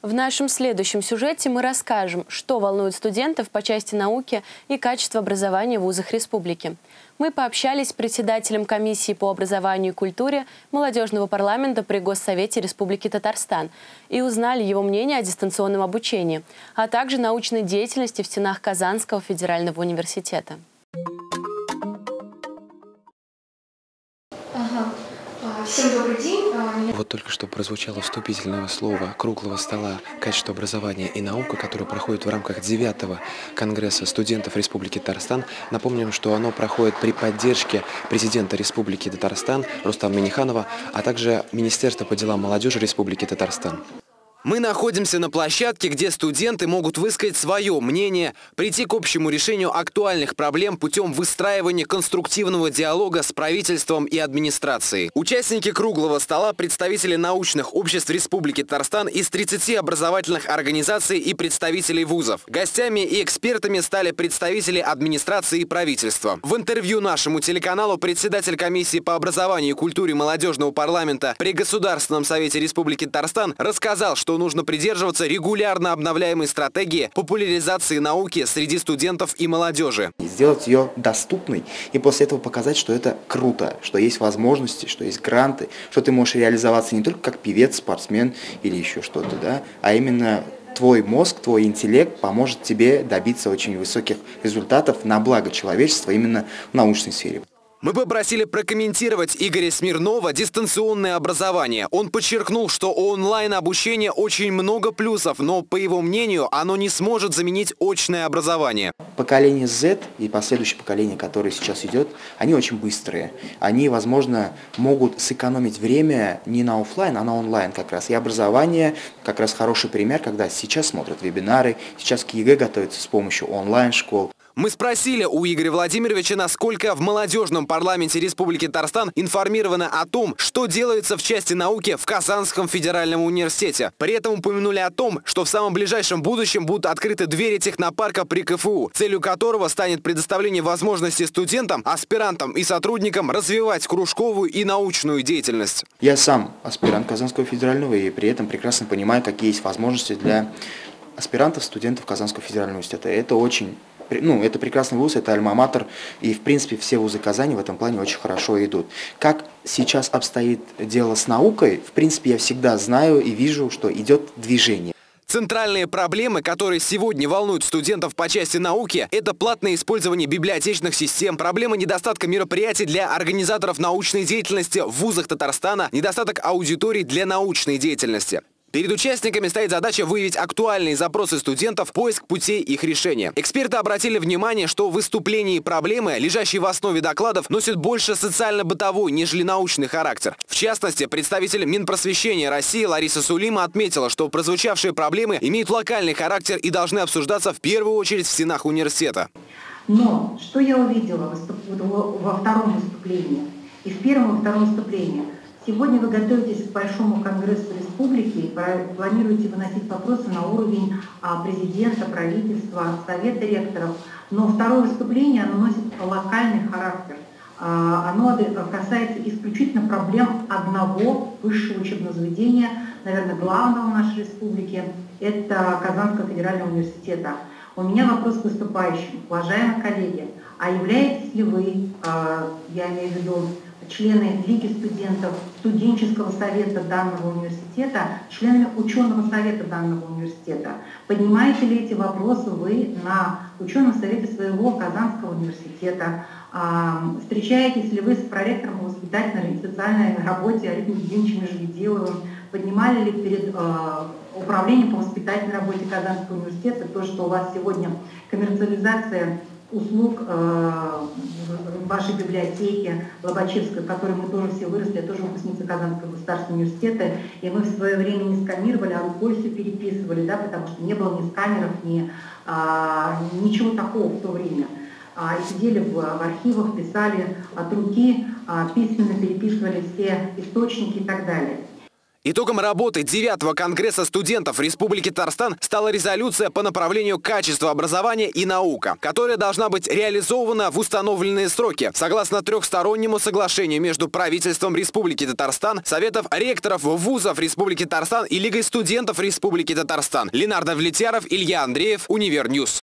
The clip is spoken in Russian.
В нашем следующем сюжете мы расскажем, что волнует студентов по части науки и качества образования в вузах республики. Мы пообщались с председателем комиссии по образованию и культуре молодежного парламента при Госсовете Республики Татарстан и узнали его мнение о дистанционном обучении, а также научной деятельности в стенах Казанского федерального университета. Всем добрый день. Вот только что прозвучало вступительное слово круглого стола «Качество образования и наука», которое проходит в рамках 9-го Конгресса студентов Республики Татарстан. Напомним, что оно проходит при поддержке президента Республики Татарстан Рустама Минниханова, а также Министерства по делам молодежи Республики Татарстан. Мы находимся на площадке, где студенты могут высказать свое мнение, прийти к общему решению актуальных проблем путем выстраивания конструктивного диалога с правительством и администрацией. Участники круглого стола – представители научных обществ Республики Татарстан из 30 образовательных организаций и представителей вузов. Гостями и экспертами стали представители администрации и правительства. В интервью нашему телеканалу председатель комиссии по образованию и культуре молодежного парламента при Государственном совете Республики Татарстан рассказал, что нужно придерживаться регулярно обновляемой стратегии популяризации науки среди студентов и молодежи. Сделать ее доступной и после этого показать, что это круто, что есть возможности, что есть гранты, что ты можешь реализоваться не только как певец, спортсмен или еще что-то, да, а именно твой мозг, твой интеллект поможет тебе добиться очень высоких результатов на благо человечества именно в научной сфере. Мы попросили прокомментировать Игоря Смирнова дистанционное образование. Он подчеркнул, что у онлайн-обучения очень много плюсов, но, по его мнению, оно не сможет заменить очное образование. Поколение Z и последующее поколение, которое сейчас идет, они очень быстрые. Они, возможно, могут сэкономить время не на офлайн, а на онлайн как раз. И образование как раз хороший пример, когда сейчас смотрят вебинары, сейчас к ЕГЭ готовятся с помощью онлайн-школ. Мы спросили у Игоря Владимировича, насколько в молодежном парламенте Республики Татарстан информировано о том, что делается в части науки в Казанском федеральном университете. При этом упомянули о том, что в самом ближайшем будущем будут открыты двери технопарка при КФУ, целью которого станет предоставление возможности студентам, аспирантам и сотрудникам развивать кружковую и научную деятельность. Я сам аспирант Казанского федерального и при этом прекрасно понимаю, какие есть возможности для аспирантов, студентов Казанского федерального университета. Это прекрасный вуз, это альма-матер, и в принципе все вузы Казани в этом плане очень хорошо идут. Как сейчас обстоит дело с наукой, в принципе я всегда знаю и вижу, что идет движение. Центральные проблемы, которые сегодня волнуют студентов по части науки, это платное использование библиотечных систем, проблема недостатка мероприятий для организаторов научной деятельности в вузах Татарстана, недостаток аудиторий для научной деятельности. Перед участниками стоит задача выявить актуальные запросы студентов, поиск путей их решения. Эксперты обратили внимание, что выступления и проблемы, лежащие в основе докладов, носят больше социально-бытовой, нежели научный характер. В частности, представитель Минпросвещения России Лариса Сулима отметила, что прозвучавшие проблемы имеют локальный характер и должны обсуждаться в первую очередь в стенах университета. Но что я увидела во втором выступлении и в первом и втором выступлении? Сегодня вы готовитесь к Большому конгрессу республики и планируете выносить вопросы на уровень президента, правительства, совета ректоров. Но второе выступление оно носит локальный характер. Оно касается исключительно проблем одного высшего учебного заведения, наверное, главного в нашей республике, это Казанского федерального университета. У меня вопрос к выступающим. Уважаемые коллеги, а являетесь ли вы, я имею в виду, члены Лиги студентов, студенческого совета данного университета, членами ученого совета данного университета? Поднимаете ли эти вопросы вы на ученом совете своего Казанского университета? Встречаетесь ли вы с проректором по воспитательной и социальной работе Олегом Евгеньевичем Межведеловым? Поднимали ли перед управлением по воспитательной работе Казанского университета то, что у вас сегодня коммерциализация услуг в вашей библиотеке Лобачевской, в которой мы тоже все выросли, я тоже выпускница Казанского государственного университета, и мы в свое время не сканировали, а рукой все переписывали, да, потому что не было ни сканеров, ничего такого в то время. И сидели в архивах, писали от руки, письменно переписывали все источники и так далее. Итогом работы 9-го Конгресса студентов Республики Татарстан стала резолюция по направлению качества образования и наука, которая должна быть реализована в установленные сроки, согласно трехстороннему соглашению между правительством Республики Татарстан, Советов ректоров вузов Республики Татарстан и Лигой студентов Республики Татарстан. Ленардо Влетьяров, Илья Андреев, Универньюз.